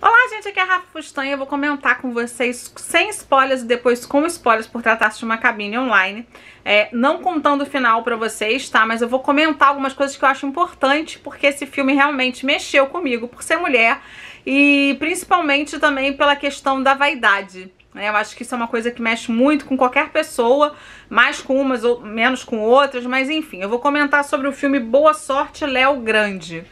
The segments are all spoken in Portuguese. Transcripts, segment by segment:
Olá, gente, aqui é a Rafa Fustanha. Eu vou comentar com vocês sem spoilers e depois com spoilers por tratar-se de uma cabine online. Não contando o final pra vocês, tá? Mas eu vou comentar algumas coisas que eu acho importante, porque esse filme realmente mexeu comigo por ser mulher e principalmente também pela questão da vaidade. Eu acho que isso é uma coisa que mexe muito com qualquer pessoa, mais com umas ou menos com outras, mas enfim, eu vou comentar sobre o filme Boa Sorte, Léo Grande.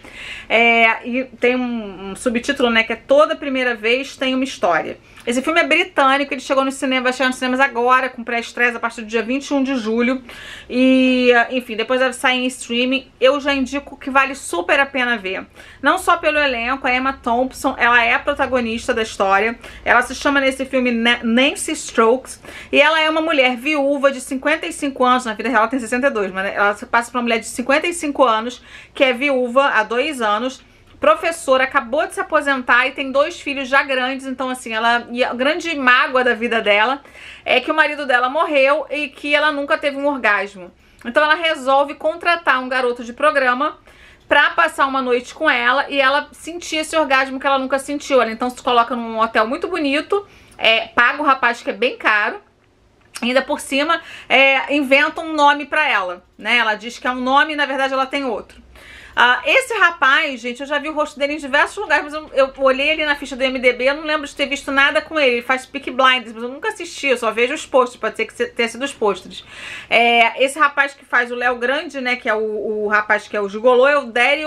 E tem um subtítulo, né, que é Toda Primeira Vez Tem Uma História. Esse filme é britânico, ele chegou no cinema, vai chegar nos cinemas agora, com pré-estreia a partir do dia 21 de julho. E, enfim, depois deve sair em streaming. Eu já indico que vale super a pena ver. Não só pelo elenco, a Emma Thompson, ela é a protagonista da história. Ela se chama nesse filme Nancy Stokes. E ela é uma mulher viúva de 55 anos, na vida real ela tem 62, mas ela passa por uma mulher de 55 anos, que é viúva há 2 anos. Professora, acabou de se aposentar e tem 2 filhos já grandes, então assim, e a grande mágoa da vida dela é que o marido dela morreu e que ela nunca teve um orgasmo. Então ela resolve contratar um garoto de programa pra passar uma noite com ela e ela sentir esse orgasmo que ela nunca sentiu. Ela então se coloca num hotel muito bonito, paga o rapaz que é bem caro, ainda por cima inventa um nome pra ela, né? Ela diz que é um nome e na verdade ela tem outro. Esse rapaz, gente, eu já vi o rosto dele em diversos lugares, mas eu olhei ele na ficha do IMDb, eu não lembro de ter visto nada com ele. Ele faz Peaky Blinders, mas eu nunca assisti, eu só vejo os posters, pode ser que tenha sido os posters. Esse rapaz que faz o Léo Grande, né, que é o rapaz que é o gigolô, é o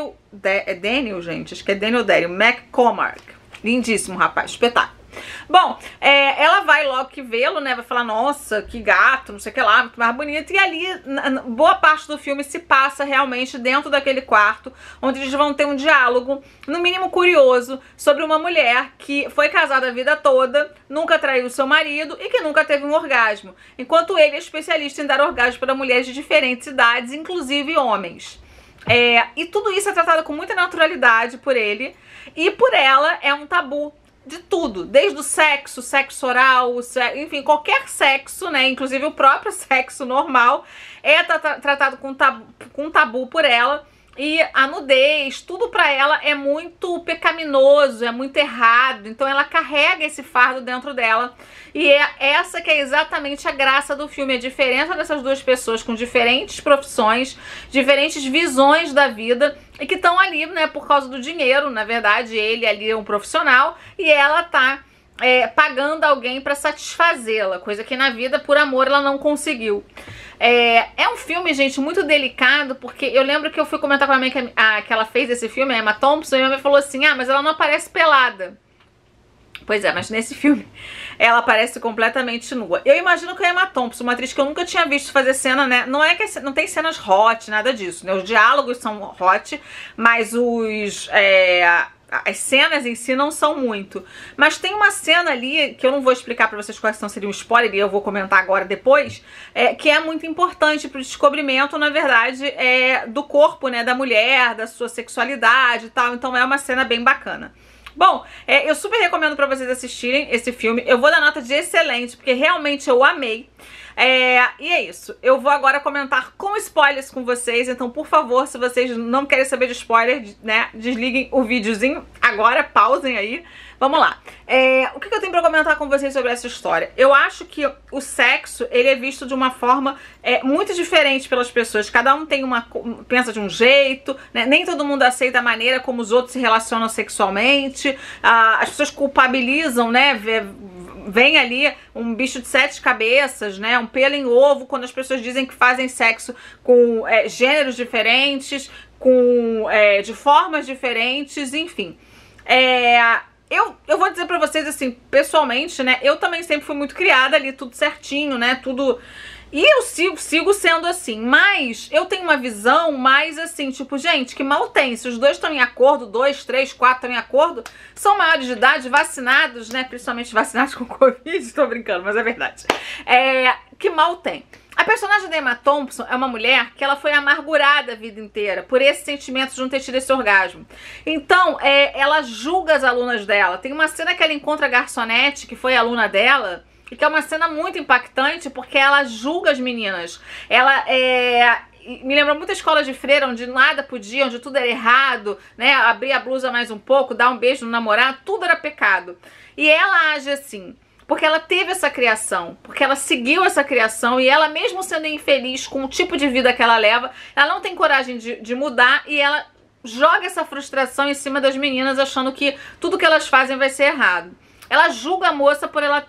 Daniel, gente, acho que é Daniel McCormack. Lindíssimo rapaz, espetáculo. Bom, ela vai logo que vê-lo, né, vai falar, nossa, que gato, não sei o que lá, muito mais bonito, e ali, boa parte do filme se passa realmente dentro daquele quarto, onde eles vão ter um diálogo, no mínimo curioso, sobre uma mulher que foi casada a vida toda, nunca traiu seu marido e que nunca teve um orgasmo, enquanto ele é especialista em dar orgasmo para mulheres de diferentes idades, inclusive homens. E tudo isso é tratado com muita naturalidade por ele, e por ela é um tabu de tudo, desde o sexo oral, enfim, qualquer sexo, né, inclusive o próprio sexo normal é tratado com tabu por ela, e a nudez, tudo pra ela é muito pecaminoso, é muito errado, então ela carrega esse fardo dentro dela, e essa que é exatamente a graça do filme, a diferença dessas duas pessoas com diferentes profissões, diferentes visões da vida, e que estão ali, né, por causa do dinheiro. Na verdade, ele ali é um profissional e ela tá pagando alguém pra satisfazê-la, coisa que na vida, por amor, ela não conseguiu. É um filme, gente, muito delicado, porque eu lembro que eu fui comentar com a minha mãe que ela fez esse filme, a Emma Thompson, e a minha mãe falou assim, mas ela não aparece pelada. Pois mas nesse filme ela aparece completamente nua. Eu imagino que a Emma Thompson, uma atriz que eu nunca tinha visto fazer cena, né? Não é que não tem cenas hot, nada disso, né? Os diálogos são hot, mas as cenas em si não são muito. Mas tem uma cena ali, que eu não vou explicar pra vocês quais são, seria um spoiler, e eu vou comentar agora depois, que é muito importante pro descobrimento, na verdade, do corpo, né, da mulher, da sua sexualidade e tal. Então é uma cena bem bacana. Bom, eu super recomendo pra vocês assistirem esse filme. Eu vou dar nota de excelente, porque realmente eu amei. E é isso. Eu vou agora comentar com spoilers com vocês. Então, por favor, se vocês não querem saber de spoiler, né, desliguem o videozinho agora, pausem aí. Vamos lá. O que eu tenho pra comentar com vocês sobre essa história? Eu acho que o sexo, ele é visto de uma forma muito diferente pelas pessoas. Cada um tem pensa de um jeito, né? Nem todo mundo aceita a maneira como os outros se relacionam sexualmente. As pessoas culpabilizam, né? Vem ali um bicho de 7 cabeças, né? Um pelo em ovo, quando as pessoas dizem que fazem sexo com gêneros diferentes, de formas diferentes, enfim. Eu vou dizer pra vocês assim, pessoalmente, né? Eu também sempre fui muito criada ali, tudo certinho, né? Tudo... E eu sigo sendo assim, mas eu tenho uma visão mais assim, tipo, gente, que mal tem. Se os dois estão em acordo, 2, 3, 4 estão em acordo, são maiores de idade, vacinados, né? Principalmente vacinados com Covid, tô brincando, mas é verdade. Que mal tem. A personagem da Emma Thompson é uma mulher que ela foi amargurada a vida inteira por esse sentimento de não ter tido esse orgasmo. Então, ela julga as alunas dela. Tem uma cena que ela encontra a garçonete, que foi aluna dela, e que é uma cena muito impactante porque ela julga as meninas. me lembrou muito a escola de freira, onde nada podia, onde tudo era errado, né? Abrir a blusa mais um pouco, dar um beijo no namorado, tudo era pecado. E ela age assim, porque ela teve essa criação, porque ela seguiu essa criação e ela, mesmo sendo infeliz com o tipo de vida que ela leva, ela não tem coragem de mudar e ela joga essa frustração em cima das meninas, achando que tudo que elas fazem vai ser errado. Ela julga a moça por ela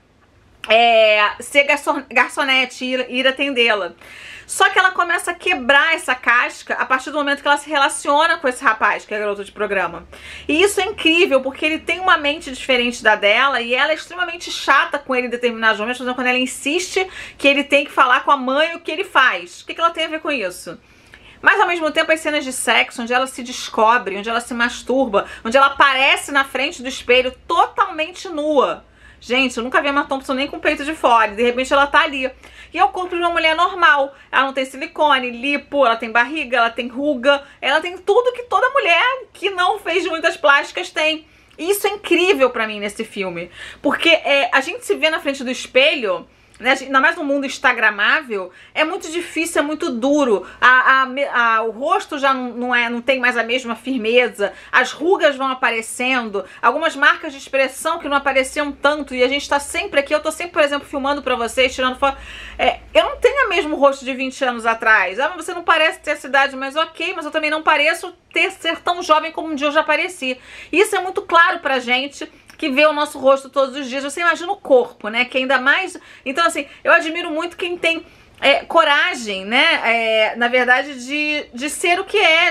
ser garçonete e ir atendê-la. Só que ela começa a quebrar essa casca a partir do momento que ela se relaciona com esse rapaz, que é garoto de programa. E isso é incrível, porque ele tem uma mente diferente da dela e ela é extremamente chata com ele em determinados momentos, por exemplo, quando ela insiste que ele tem que falar com a mãe o que ele faz. O que ela tem a ver com isso? Mas ao mesmo tempo as cenas de sexo, onde ela se descobre, onde ela se masturba, onde ela aparece na frente do espelho totalmente nua. Gente, eu nunca vi a Emma Thompson nem com o peito de fora, de repente ela tá ali. E é o corpo de uma mulher normal. Ela não tem silicone, lipo, ela tem barriga, ela tem ruga, ela tem tudo que toda mulher que não fez muitas plásticas tem. E isso é incrível pra mim nesse filme. Porque a gente se vê na frente do espelho, né, ainda mais no mundo instagramável, é muito difícil, é muito duro. O rosto já não tem mais a mesma firmeza, as rugas vão aparecendo, algumas marcas de expressão que não apareciam tanto, e a gente tá sempre aqui, eu tô sempre, por exemplo, filmando pra vocês, tirando foto. Eu não tenho o mesmo rosto de 20 anos atrás. Você não parece ter essa idade, mas ok, mas eu também não pareço ser tão jovem como um dia eu já pareci. Isso é muito claro pra gente que vê o nosso rosto todos os dias. Você imagina o corpo, né? Que ainda mais... Então, assim, eu admiro muito quem tem coragem, né? Na verdade, de ser o que é.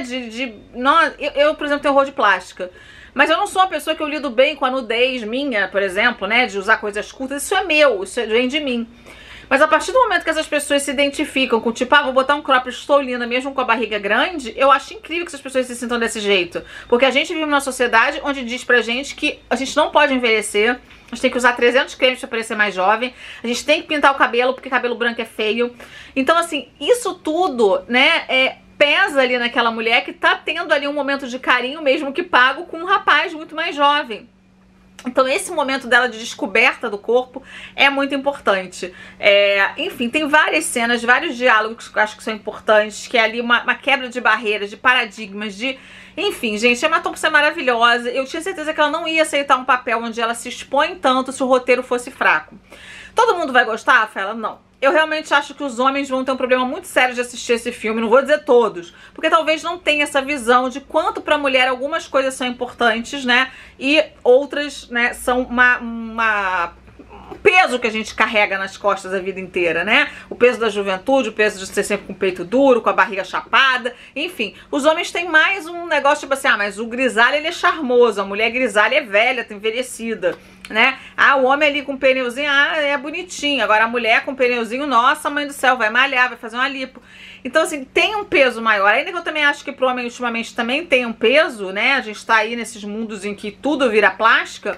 Eu, por exemplo, tenho horror de plástica. Mas eu não sou uma pessoa que eu lido bem com a nudez minha, por exemplo, né? De usar coisas curtas. Isso é meu, isso vem de mim. Mas a partir do momento que essas pessoas se identificam com tipo, vou botar um crop, estou linda mesmo com a barriga grande, eu acho incrível que essas pessoas se sintam desse jeito. Porque a gente vive numa sociedade onde diz pra gente que a gente não pode envelhecer, a gente tem que usar 300 cremes pra parecer mais jovem, a gente tem que pintar o cabelo porque cabelo branco é feio. Então, assim, isso tudo, né, pesa ali naquela mulher que tá tendo ali um momento de carinho, mesmo que pago, com um rapaz muito mais jovem. Então esse momento dela de descoberta do corpo é muito importante. Enfim, tem várias cenas, vários diálogos que eu acho que são importantes, que é ali uma quebra de barreiras, de paradigmas, Enfim, gente, a Emma Thompson é maravilhosa. Eu tinha certeza que ela não ia aceitar um papel onde ela se expõe tanto se o roteiro fosse fraco. Todo mundo vai gostar, Rafaela? Não. Eu realmente acho que os homens vão ter um problema muito sério de assistir esse filme, não vou dizer todos, porque talvez não tenha essa visão de quanto pra mulher algumas coisas são importantes, né, e outras, né, são um peso que a gente carrega nas costas a vida inteira, né? O peso da juventude, o peso de ser sempre com o peito duro, com a barriga chapada, enfim. Os homens têm mais um negócio tipo assim, mas o grisalho ele é charmoso, a mulher grisalha é velha, tá envelhecida, né? O homem ali com pneuzinho, é bonitinho. Agora a mulher com pneuzinho, nossa, mãe do céu, vai malhar, vai fazer uma lipo. Então, assim, tem um peso maior. Ainda que eu também acho que pro homem ultimamente também tem um peso, né? A gente tá aí nesses mundos em que tudo vira plástica.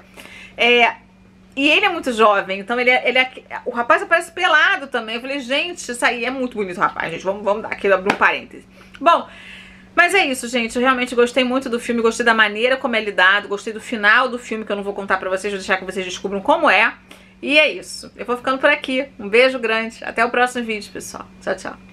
E ele é muito jovem, então o rapaz aparece pelado também. Eu falei, gente, isso aí é muito bonito, rapaz, gente. Vamos dar aqui, abrir um parêntese. Bom, mas é isso, gente. Eu realmente gostei muito do filme, gostei da maneira como é lidado, gostei do final do filme, que eu não vou contar pra vocês, vou deixar que vocês descubram como é. E é isso. Eu vou ficando por aqui. Um beijo grande. Até o próximo vídeo, pessoal. Tchau, tchau.